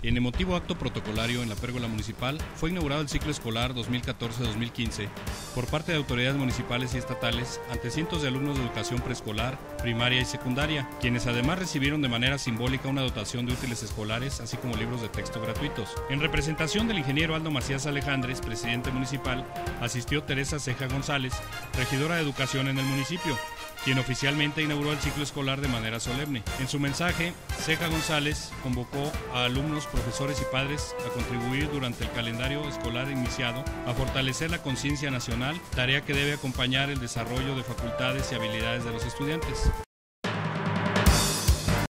En emotivo acto protocolario en la Pérgola Municipal fue inaugurado el ciclo escolar 2014-2015 por parte de autoridades municipales y estatales ante cientos de alumnos de educación preescolar, primaria y secundaria, quienes además recibieron de manera simbólica una dotación de útiles escolares, así como libros de texto gratuitos. En representación del ingeniero Aldo Macías Alejandres, presidente municipal, asistió Teresa Ceja González, regidora de Educación en el municipio, quien oficialmente inauguró el ciclo escolar de manera solemne. En su mensaje, Ceja González convocó a alumnos, profesores y padres a contribuir durante el calendario escolar iniciado a fortalecer la conciencia nacional, tarea que debe acompañar el desarrollo de facultades y habilidades de los estudiantes.